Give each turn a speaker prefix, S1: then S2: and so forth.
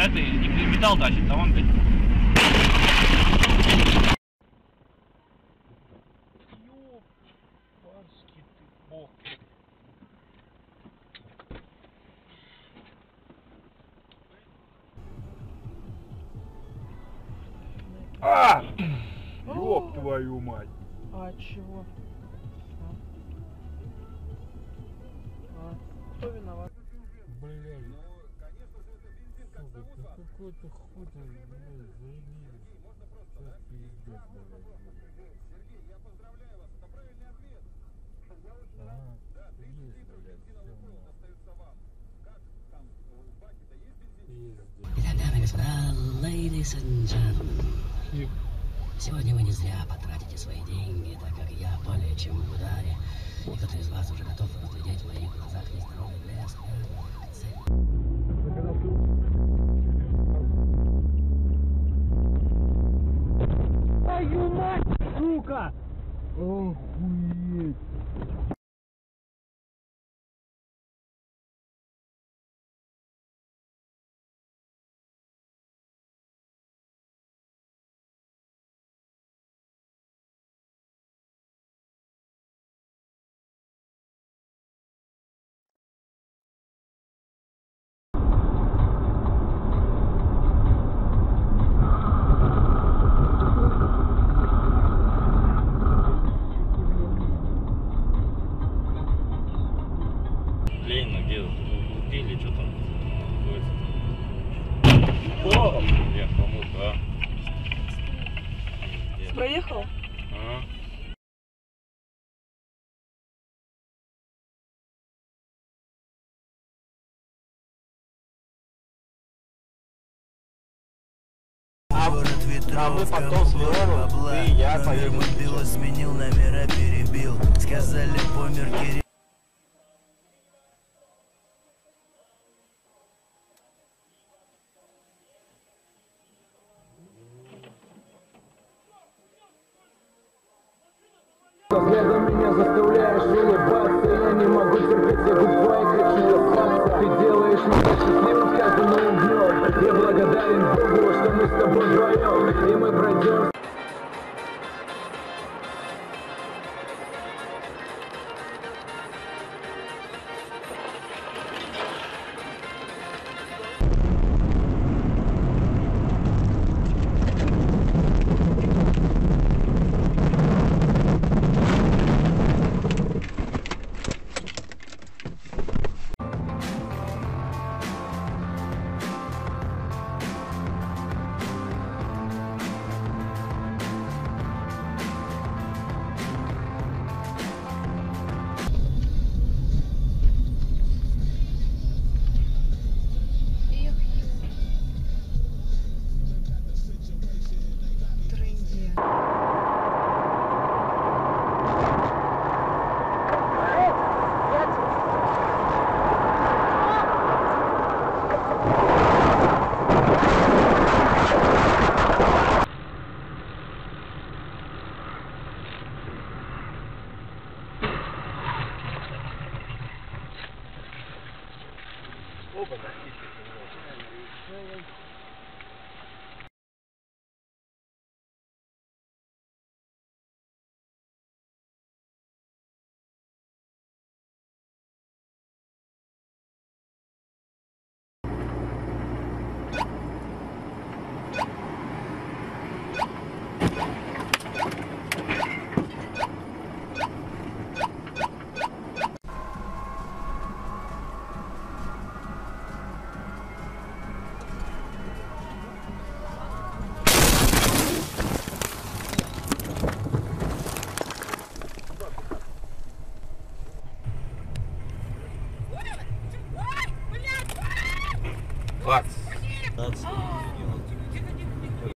S1: это металл тащит, а он, блядь. Ёпарский ты бог. А! Ёб твою мать.
S2: А чего? Кто виноват?
S3: Блядь. Сука, какой-то хуй там, блядь, заебись. Сейчас пиздец, блядь. Сергей, я поздравляю вас, это правильный ответ. Ага, есть, блядь,
S4: Итак, дамы и господа, ladies and gentlemen, сегодня вы не зря потратите свои деньги, так как я более чем в ударе, и кто-то из вас уже готов разглядеть в моих глазах нездоровый блеск.
S2: Твою мать, сука!
S3: Охуеть!
S1: Ленина где убили, что там? О! Я кому-то, а?
S2: Проехал?
S1: Ага.
S5: А мы потом свернем, ты и я поедем. Сменил номера, перебил. Сказали, помер Кирилл.
S6: Взглядом меня заставляешь улыбаться. Я не могу терпеть, я губой хочу остаться. Ты делаешь меня счастливым с каждым новым днем. Я благодарен Богу, что мы с тобой вдвоем, и мы пройдем.
S1: Бац.